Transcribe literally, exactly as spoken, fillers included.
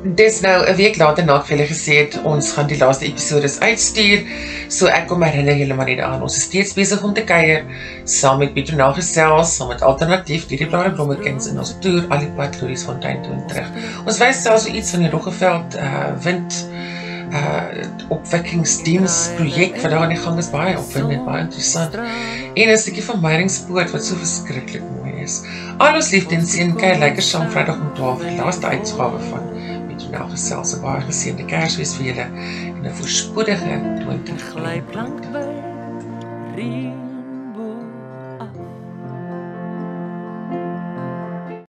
Dis nou 'n week later nadat julle gesê het, ons gaan die laaste episodes uitstuur, so ek kom herinner julle maar net aan, ons is steeds besig om te kuier, saam met Petronel gesels, saam met Alternatief, die Blare Blommekens, en ons toer al die pad Louisfontein toe en terug. Ons wys selfs iets van die Roggeveld uh, wind uh, opwekkingsdiensprojek wat daar aan die gang is, baie opwindend, baie interessant, en 'n stukkie van Meyringspoort wat so verskriklik mooi is. Al ons liefde en seën kuier lekker saam Vrydag om twaalf, die laaste uitgawe van Petronel gesels, 'n baie geseënde Kersfees vir julle en 'n voorspoedige twintig.